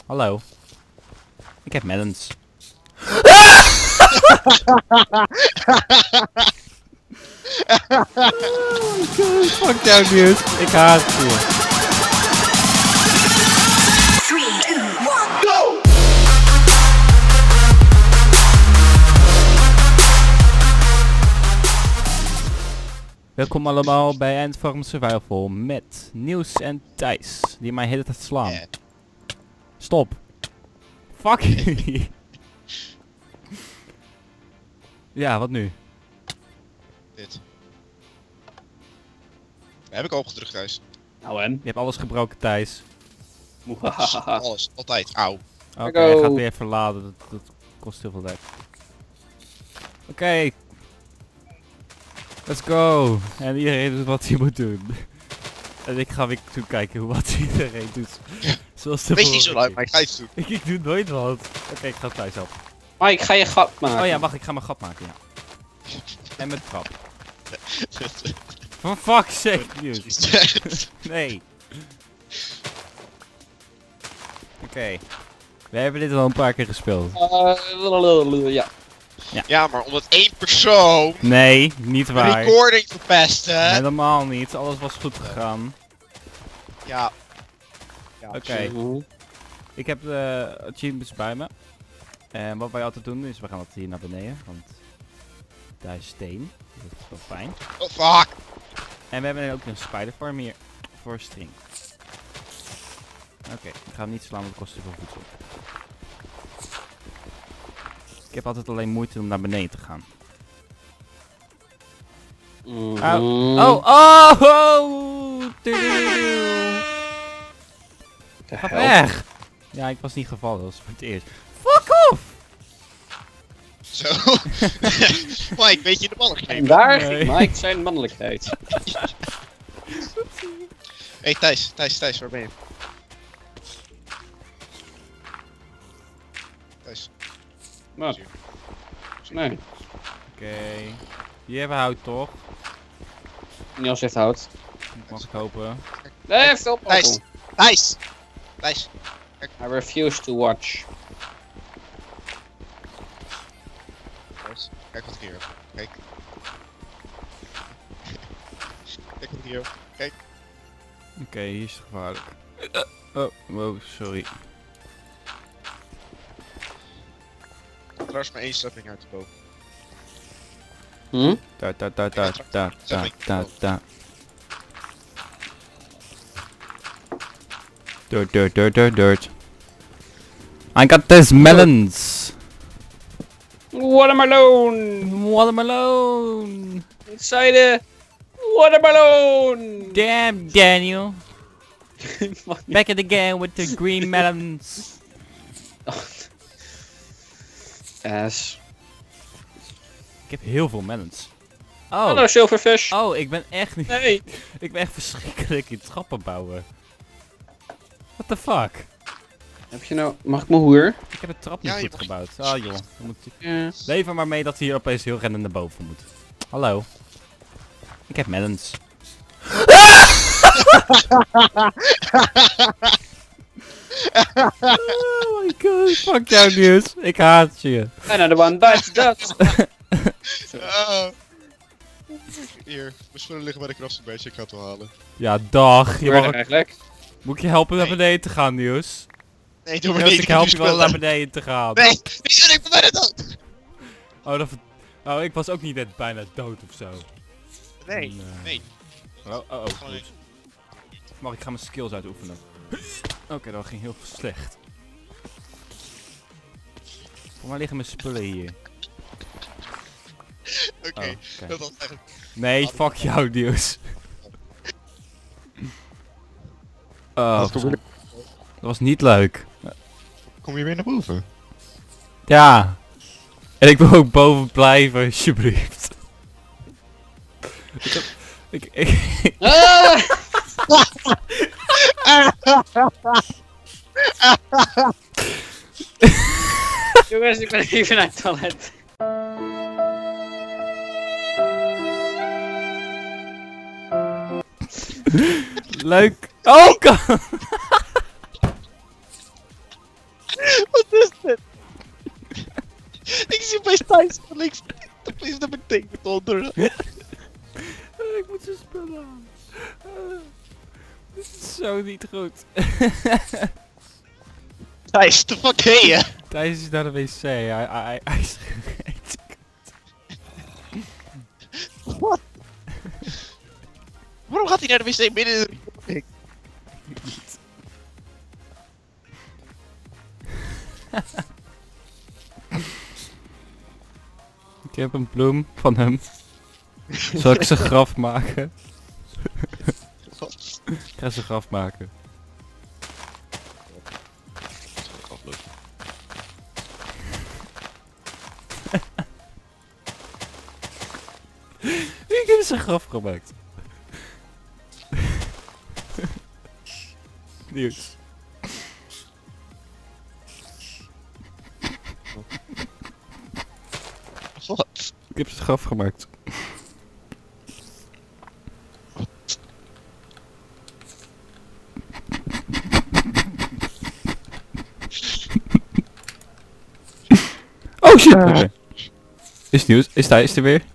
Hallo. Ik heb melons. Fuck jou, nieuws. Ik haat je. 3, 2, 1, go! Welkom allemaal bij Endform Survival met Niels en Thijs, die mij de hele tijd slaan. Yeah. Stop. Fuck jullie. Ja, wat nu? Dit. Heb ik opgedrukt, Thijs. Nou en? Je hebt alles gebroken, Thijs. Alles, altijd. Auw. Oké, hij gaat weer verladen. Dat kost heel veel tijd. Oké. Let's go. En iedereen doet wat hij moet doen. En ik ga weer toekijken wat iedereen doet. Zoals de Wees niet zo vorige luid, maar ik ga iets doen. keer. Ik doe nooit wat. Oké, ik ga Thijs helpen. Mike, ga je gat maken? Oh ja, wacht, ik ga mijn gat maken, ja. En met trap. For fuck's sake, dude. Nee. Oké. We hebben dit al een paar keer gespeeld. Ja. Ja, maar omdat één persoon Nee, niet de waar. recording verpestte. Helemaal niet. Alles was goed gegaan. Ja. Ja. Oké. Ik heb de achievements bij me. En wat wij altijd doen is, we gaan altijd hier naar beneden. Want daar is steen. Dat is wel fijn. Oh, fuck. En we hebben ook een spiderfarm hier. Voor string. Oké, ik ga hem niet slaan, want het kost te veel voedsel. Ik heb altijd alleen moeite om naar beneden te gaan. Oh, oh, oh! Ga weg! Ja, ik was niet gevallen, dat was voor het eerst. Fuck off! Zo. Mike, weet je de ballen En gegeven? daar Nee. ging Mike zijn mannelijkheid. Hey Thijs, waar ben je? Thijs. Wat? Nee, Oké. Hier hebben we hout toch? Niels heeft hout. Mag ik hopen. Nee, heeft op. Thijs. Thijs. I refuse to watch. Thijs. Kijk wat ik hier heb. Kijk. Kijk wat ik hier heb. Kijk. Oké, hier is het gevaarlijk. Oh, wow, sorry. Trouwens maar één stepping uit de boven. Daar. Dirt. I got this melons. Watermelon! Inside the watermelon! Damn, Daniel. Back at again with the green melons. Ass. Ik heb heel veel melons. Hallo, Oh. silverfish. Oh, ik ben echt niet... Nee. Ik ben echt verschrikkelijk in trappen bouwen. What the fuck? Heb je nou... Mag ik mijn hoer? Ik heb het trap niet Ja, je goed mag- gebouwd. Ah joh. Dan moet ik... Ja. Leef er maar mee dat hij hier opeens heel rennend naar boven moet. Hallo. Ik heb melons. Oh my god, fuck jou nieuws. Ik haat je. Another one bites the dust. Hier, mijn spullen liggen bij de krassenbeestje, ik ga het wel halen. Ja, dag. Je Waar mag... eigenlijk? Moet ik je helpen naar Nee. beneden te gaan, nieuws? Nee, doe maar Nieuws, niet, ik heb help nu je wel naar spullen. beneden te gaan. Nee, ik ben bijna dood. Oh, ik was ook niet net bijna dood of zo. Nee. Oh, Gewoon goed. Mag ik ga mijn skills uitoefenen? Oké, dat ging heel slecht. Voor mij liggen mijn spullen hier. Oké, Oh, oké. dat was eigenlijk... Nee, fuck jou, nieuws. Oh, Wat kom je- dat was niet leuk. Kom je weer naar boven? Ja. En ik wil ook boven blijven, alsjeblieft. Ik Ah! Jongens, ik ben even naar het toilet. Leuk. Oh, god. zie opeens Thijs van links. Opeens naar beneden onder. Ik moet zijn spullen aan. Dit is zo niet goed. Thijs, de fuck heen je? Thijs is naar de wc. Hij is gereed. Wat? Waarom gaat hij naar de wc midden in de... Ik heb een bloem van hem. Zal ik zijn graf maken? Ik ga zijn graf maken. Ik heb zijn graf gemaakt. Nieuws. Wat? Ik heb zijn graf gemaakt. Oh shit! Oké. Is nieuws? Is Thijs er weer?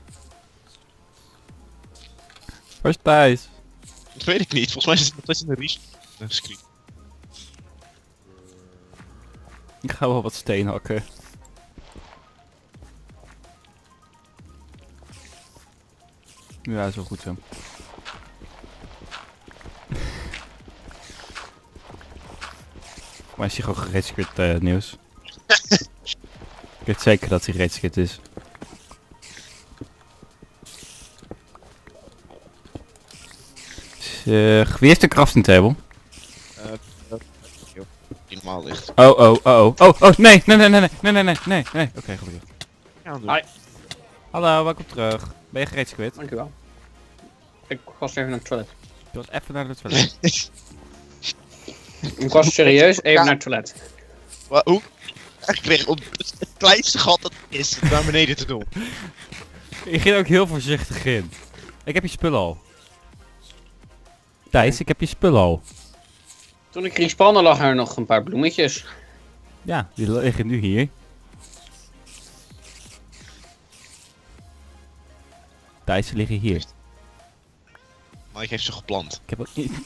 Waar is Thijs? Dat weet ik niet. Volgens mij is het nog steeds in de rescreen. Ik ga wel wat steen hakken. Ja, is wel goed zo. Maar is hij gewoon geredscript nieuws? Ik weet zeker dat hij geredscript is. Wie heeft een crafting table? Die normaal ligt. Oh, nee, Oké, gelukkig. Ja, doe. Hi. Hallo, welkom terug. Ben je geredscript? Dankjewel. Ik was even naar het toilet. Je was even naar het toilet. Ik was serieus even naar het toilet. Hoe? Ik kreeg om het kleinste gat dat er is naar beneden te doen. Je ging ook heel voorzichtig in. Ik heb je spullen al. Thijs, ik heb je spullen al. Toen ik ging spannen lag er nog een paar bloemetjes. Ja, die liggen nu hier. Thijs, ze liggen hier. Mike heeft ze geplant. Ik heb ook...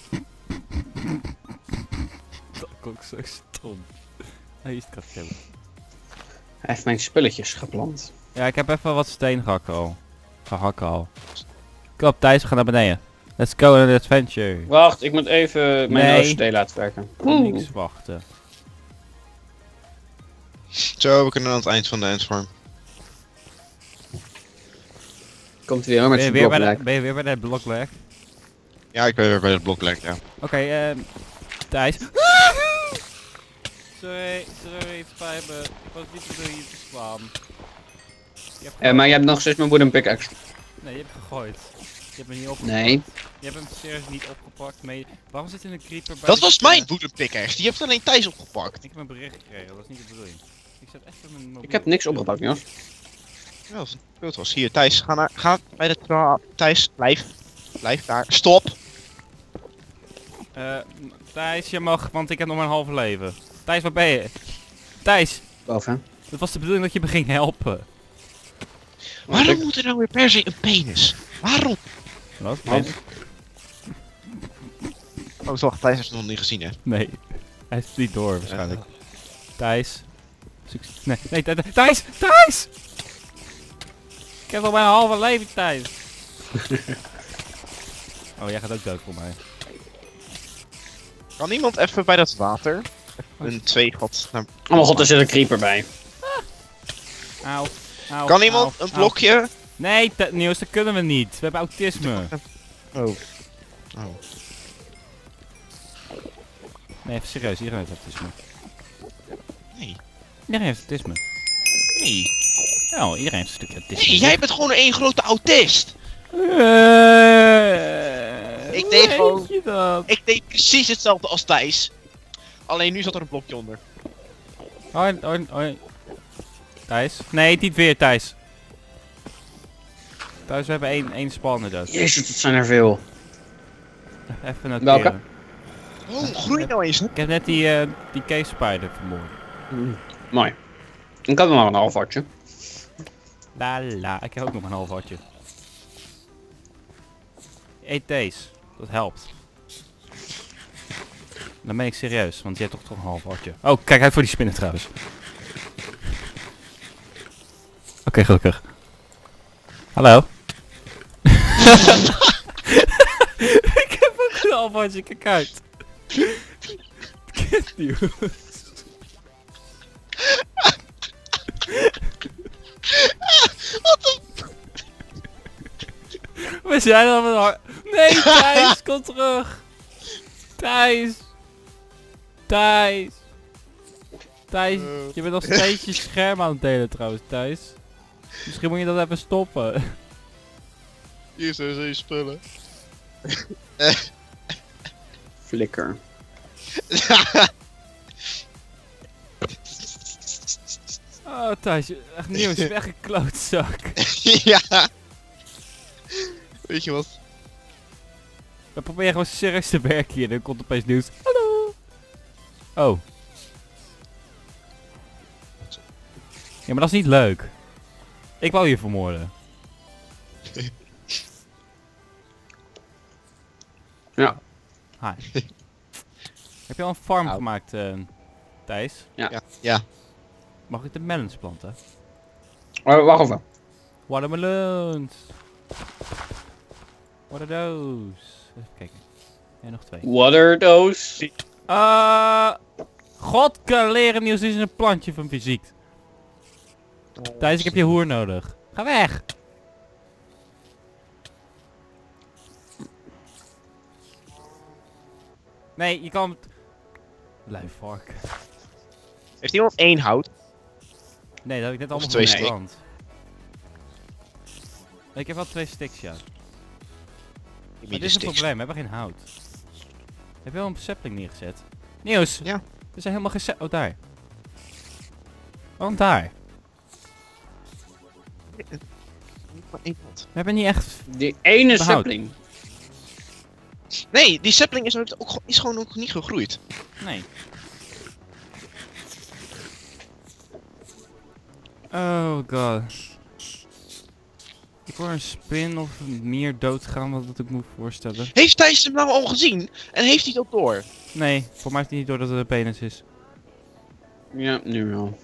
Dat klonk zo stom. Hij is het kracht hebben. Hij heeft mijn spulletjes geplant. Ja, ik heb even wat steen gehakken al. Kom op, Thijs, we gaan naar beneden. Let's go on an adventure. Wacht, ik moet even mijn OCD laten werken. Niks wachten. Zo, we kunnen aan het eind van de endfarm. Komt hij weer met zijn blokwerk. Ben je weer bij dat blokwerk? Ja, ik ben weer bij het blokwerk, ja. Oké, Thijs. Sorry, het spijt me. Ik was niet bedoeld je te slaan. Maar je hebt nog steeds mijn wooden pickaxe. Nee, je hebt gegooid. Je hebt hem niet opgepakt. Nee. Je hebt hem serieus niet opgepakt. Waarom zit er een creeper bij Dat de was spinnen? mijn wooden pickaxe, die heeft alleen Thijs opgepakt. Ik heb een bericht gekregen, dat is niet de bedoeling. Ik zet echt mijn mobiel. Ik heb niks opgepakt, Jos. Ja, dat het was. Hier, Thijs, ga bij de Thijs, blijf daar. Stop! Thijs, je mag, want ik heb nog maar een halve leven. Thijs, waar ben je? Thijs, Boven. het was de bedoeling dat je me ging helpen. Waarom moet er nou weer per se een penis? Waarom? Wat? Oh, toch, Thijs heeft het nog niet gezien, hè? Nee, hij is niet door waarschijnlijk. Thijs. Nee, Thijs! Thijs! Ik heb nog maar een halve leven, Thijs. Oh, jij gaat ook dood voor mij. Kan iemand even bij dat water een 2 gat naar... Oh mijn god, er zit een creeper bij. Auw. Auw, Kan iemand auw, een blokje? auw. Nee, Niels, dat kunnen we niet. We hebben autisme. Oh. Oh. Nee, even serieus, iedereen heeft autisme. Nee. Iedereen heeft autisme. Nee. Ja, iedereen heeft een stukje autisme. Nee, jij bent gewoon één grote autist. Ik deed gewoon... Weet je dat? Ik deed precies hetzelfde als Thijs. Alleen nu zat er een blokje onder. Hoi. Thijs? Nee, niet weer Thijs. Thijs, we hebben één spawner dus. Jezus, dat zijn er veel. Even noteren. Welke? Oh, groei nou eens. Ik heb net die cave spider vermoord. Mooi. Ik had nog maar een half hartje. La la. Ik heb ook nog een half hartje. Eet deze. Dat helpt. Dan ben ik serieus, want je hebt toch een half hartje. Oh, kijk uit voor die spinnen trouwens. Oké, gelukkig. Hallo. Ik heb ook een half hartje, kijk uit. Kut nieuws. We zijn al met hard. Nee, Thijs, kom terug. Thijs. Thijs. Thijs, je bent nog steeds je scherm aan het delen trouwens, Thijs. Misschien moet je dat even stoppen. Hier zijn je spullen. Flikker. Oh, Thijs, echt nieuws, je bent echt een klootzak. Ja. Weet je wat? We proberen gewoon serieus te werken hier en dan komt opeens nieuws. Hallo. Oh. Ja, maar dat is niet leuk. Ik wou je vermoorden. Ja. Hi. Heb je al een farm Nou. gemaakt, Thijs? Ja. Mag ik de melons planten? Wacht even. Watermelons. What are those? Even kijken. En nog 2. Water dose. God kan leren nieuws is een plantje van fysiek. Thijs, ik heb je hoer nodig. Ga weg! Nee, je kan... Luivark. Heeft iemand 1 hout? Nee, dat heb ik net allemaal 2 van stick. brand. Nee, ik heb wel 2 sticks, ja. Maar dit is een probleem, we hebben geen hout. Heb je wel een sapling neergezet? Nieuws! Ja. Er zijn helemaal geen Oh, daar. Waarom daar? We hebben niet echt... Die ene Behoud. sapling. Nee, die sapling is gewoon ook niet gegroeid. Nee. Oh god. Ik hoor een spin of een mier doodgaan, wat dat ik moet voorstellen. Heeft Thijs hem nou al gezien? En heeft hij dat door? Nee, voor mij is het niet door dat het een penis is. Ja, nu wel.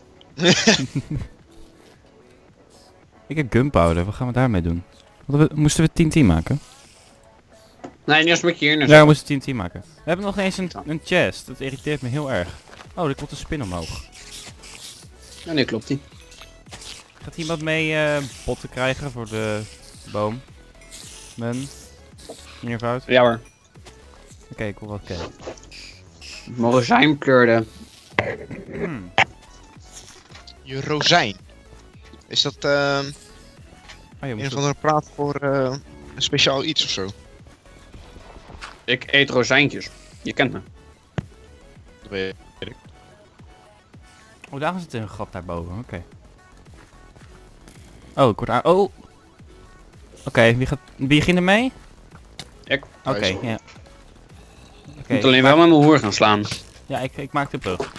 Ik heb gunpowder, wat gaan we daarmee doen? Moesten we 10-10 maken? Nee, nu moet je hier naar Ja, we moesten 10-10 maken. We hebben nog eens een chest, dat irriteert me heel erg. Oh, er komt een spin omhoog. Ja, nee, klopt niet. Gaat iemand mee botten krijgen voor de boom? Meneer Ja hoor. Oké, ik wil wat kijken. Rozijn kleurde. Je rozijn. Is dat Oh, je een moet of andere praat voor een speciaal iets of zo? Ik eet rozijntjes. Je kent me. Dat weet ik. Oh, daar zit een gat daarboven, oké. Oh, ik word aan... Oh! Oké, wie ging er mee? Ik. Oké, Hij is ja. Ik moet alleen wel met mijn hoer gaan slaan. Ja, ik maak de brug.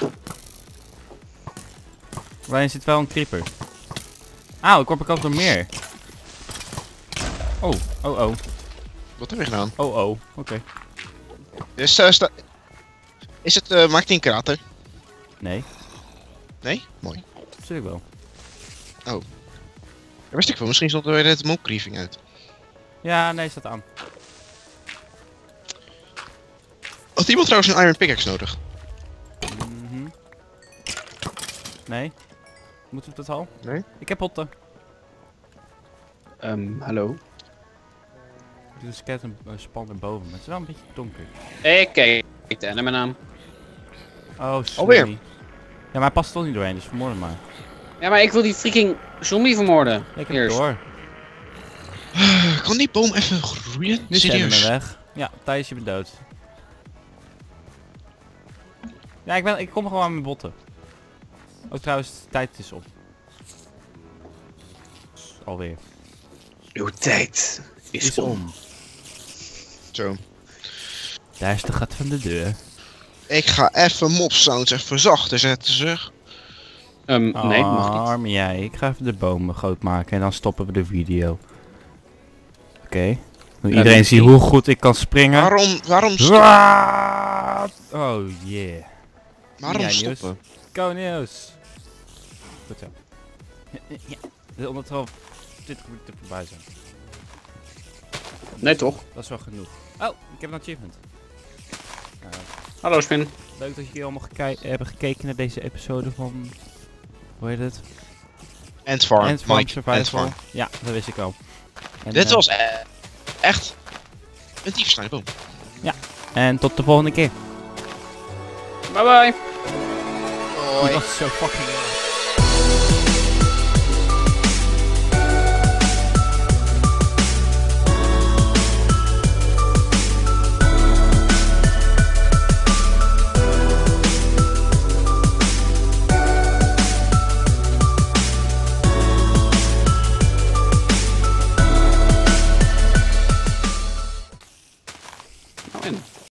Waarin zit wel een creeper. Auw, ik word bekant door meer. Oh, oh, oh. Wat heb je gedaan? Oh, oh. Oké. Is het maakt hij een krater? Nee, Nee? Mooi. natuurlijk wel. Dat wist ik wel, misschien stond er weer het mookgrieving uit. Ja, nee, staat aan. Had iemand trouwens een iron pickaxe nodig? Mhm. Nee. Moeten we dat al? Nee? Ik heb potten. Hallo. Ik doe de skeleton span erboven, maar het is wel een beetje donker. Ik kijk de Enderman aan. Oh, sorry. Alweer? Ja, maar hij past toch niet doorheen, dus vermoord hem maar. Ja, maar ik wil die freaking zombie vermoorden. Ja, ik heb het Eerst. door. Kan die boom even groeien? Nu zijn we Serieus? weg. Ja, Thijs, je bent dood. Ja, ik kom gewoon aan mijn botten. Oh, trouwens, de tijd is op. Alweer. Uw tijd is om. Zo. Daar is de gat van de deur. Ik ga even mob sounds even zachter zetten, zeg. Nee, mag niet. Arme jij. Ik ga even de bomen groot maken en dan stoppen we de video. Oké. Dan iedereen ziet hoe goed ik kan springen. Waarom Oh yeah. Waarom Ja, stoppen? Go Niels. Goed zo. Ja. De ondertrouw 20 minuten voorbij zijn. Nee, toch? Dat is wel genoeg. Oh, ik heb een achievement. Hallo, Spin. Leuk dat jullie allemaal hebben gekeken naar deze episode van... Hoe heet het? Ant Farm. Ant Farm Mike, Survival. Ant Farm. Ja, dat wist ik al. En, Dit was echt een diefsnijden boom. En tot de volgende keer. Bye bye. Dat was zo fucking erg.